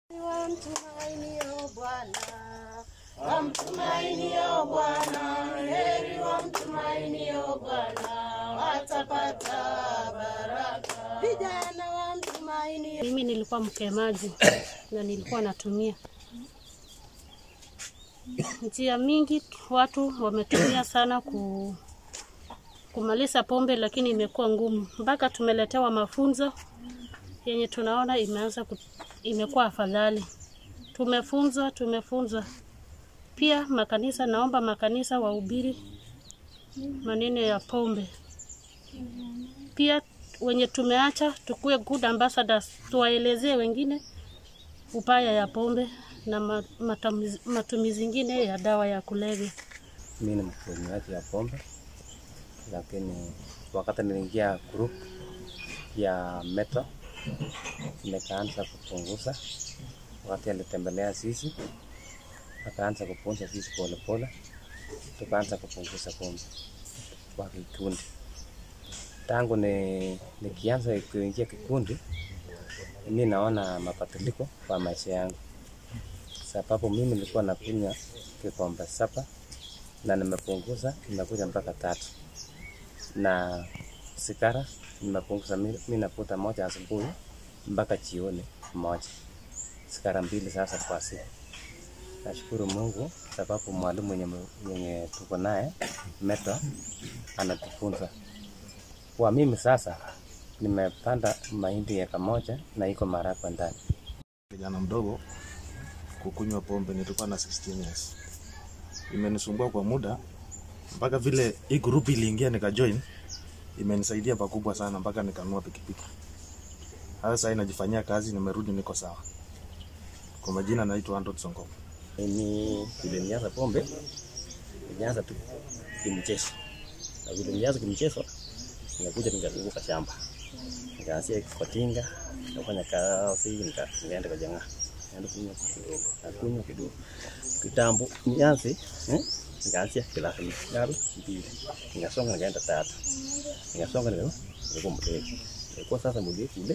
Wamtumainio Bwana, heri wamtumainio Bwana, watapata baraka. Vijana wamtumainio. Mimi nilikuwa mkemaji na nilikuwa natumia njia mingi. Watu wametumia sana kumaliza pombe, lakini imekuwa ngumu. Mpaka tumeletewa mafunzo yenye tunaona imekuwa afadhali. Tumefunzwa. Pia makanisa, naomba makanisa wahubiri maneno ya pombe. Pia wenye tumeacha tukue good ambassadors, tuwaelezee wengine ubaya ya pombe na matumizi mengine ya dawa ya kulevya. Mimi ni mtumiaji ya pombe, lakini wakati niliingia group ya Metro nikaanza kupunguza. Wakati alitembelea sisi akaanza kupunguza sisi pole, tukaanza kupunguza pombe kwa kikundi. Tangu nikianza kuingia kikundi, mimi naona mabadiliko kwa maisha yangu, sababu mimi nilikuwa nakunywa kikombe 7 na nimepunguza, nimekuja mpaka 3. Na sigara nimepunguza, mimi nakuta moja asubuhi mpaka jioni moja, sigara 2 sasa kwa siku. Nashukuru Mungu sababu mwalimu mwenye tuko naye Metro anatufunza. Kwa mimi sasa nimepanda mahindi ya kamoja na iko maharagwe ndani. Kijana mdogo kukunywa pombe nilikuwa na 16 years. Imenisumbua kwa muda mpaka vile hii group iliingia nikajoin, imenisaidia pakubwa sana mpaka nikanunua pikipiki. Sasa najifanyia kazi, nimerudi niko sawa. Kwa majina naitwa Andrew Sonko. Mimi nilianza pombe, nilianza tu kimchezo. Na vile nilianza kimchezo, nikakuja nikazunguka shamba. Nikaanzia kwa tinga, nikafanya kazi, nikaenda kwa janga. Nakunywa kidogo. Kitambo nianze, nikaanzia kilasi 2. Nikasonga nikaenda 3. Nikasonga nilikuwa mlevi. Kwa sasa mlevi.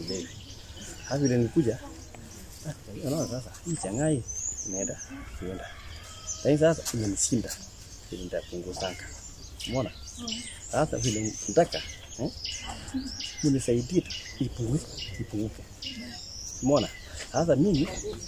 Hadi vile nilikuja, unaona sasa hii changai inaenda. Lakini sasa imenishinda. Nitapunguza. Umeona? Sasa vile nataka mnisaidie ipunguke. Umeona? Sasa mimi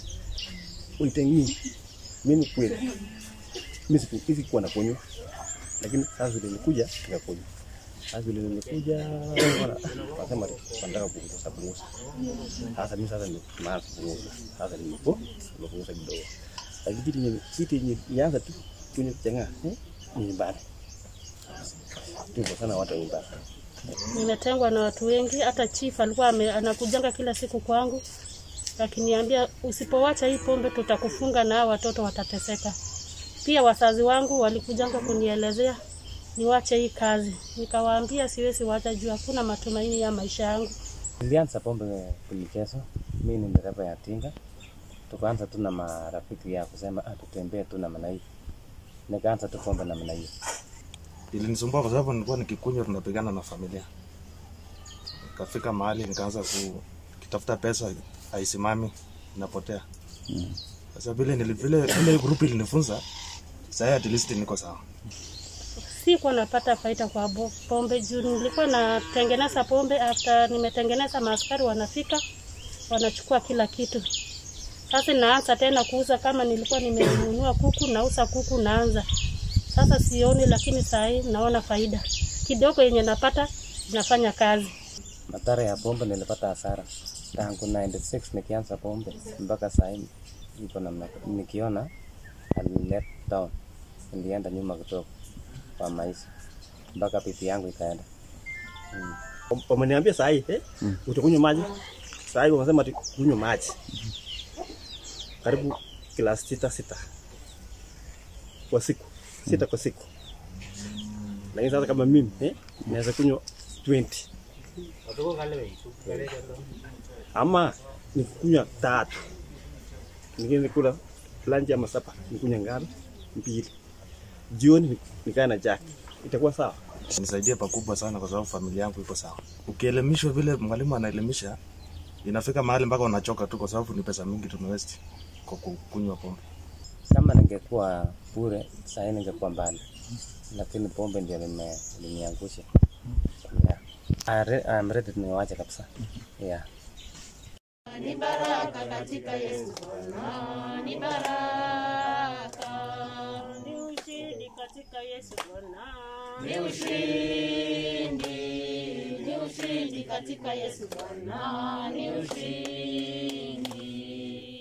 mimi kweli mimi sikuwa nakunywa, lakini sasa vile nilikuja nikakunywa. Sasa vile nilikuja nasema nataka kupunguza. Sasa mimi sasa nimeanza kupunguza. Sasa nimepunguza kidogo. Lakini kitu nianza tu kunywa changa ni mbaya. Tuko sana watu mbaya. Nimetengwa na watu wengi, hata chief alikuwa anakujanga kila siku kwangu. Lakiniambia usipoacha hii pombe tutakufunga na watoto watateseka. Pia wazazi wangu walikujanga kunielezea niwache hii kazi. Nikawaambia siwezi wacha juu hakuna matumaini ya maisha yangu. Nilianza pombe kimchezo. Mimi ni dereva ya tinga. Tukaanza tu na marafiki ya kusema tutembee tu na maana hii. Nikaanza tu pombe na maana hii. Ilinisumbua kwa sababu nilikuwa nikikunywa tunapigana na familia. Nikafika mahali nikaanza kutafuta pesa haisimami, inapotea. Sasa vile group ilinifunza, sasa at least niko sawa. Sikuwa napata faida kwa pombe juu nilikuwa natengeneza pombe. After nimetengeneza, maaskari wanafika wanachukua kila kitu. Sasa naanza tena kuuza. Kama nilikuwa nimenunua kuku, nauza kuku naanza. Sasa sioni, lakini sasa naona faida kidogo yenye napata, nafanya kazi. Madhara ya pombe nilipata hasara tangu 96 nikianza pombe mpaka sasa hivi niko namna nikiona let down, nilienda nyuma kidogo kwa maisha mpaka pipi yangu ikaenda. Wameniambia sasa utakunywa maji. Sasa wanasema kunywa maji karibu glasi 6 kwa siku. 6 kwa siku. Lakini sasa kama mimi naweza kunywa 20. Ama nikunywa 3. Ningine kula lunch ama supper, nikunywa ngano 2. Jioni nikaa na Jack. Itakuwa sawa. Nisaidia pakubwa sana kwa sababu familia yangu iko sawa. Ukielimishwa vile mwalimu anaelimisha, inafika mahali mpaka unachoka tu, kwa sababu ni pesa mingi tumewesti kwa kunywa pombe. Kama ningekuwa bure sasa ningekuwa mbali, lakini pombe ndio liniangusha. Yeah. I'm ready to niwache kabisa. Yeah. Ni baraka katika Yesu Bwana, ni baraka. Ni ushindi katika Yesu Bwana. Ni ushindi katika Yesu Bwana, ni ushindi.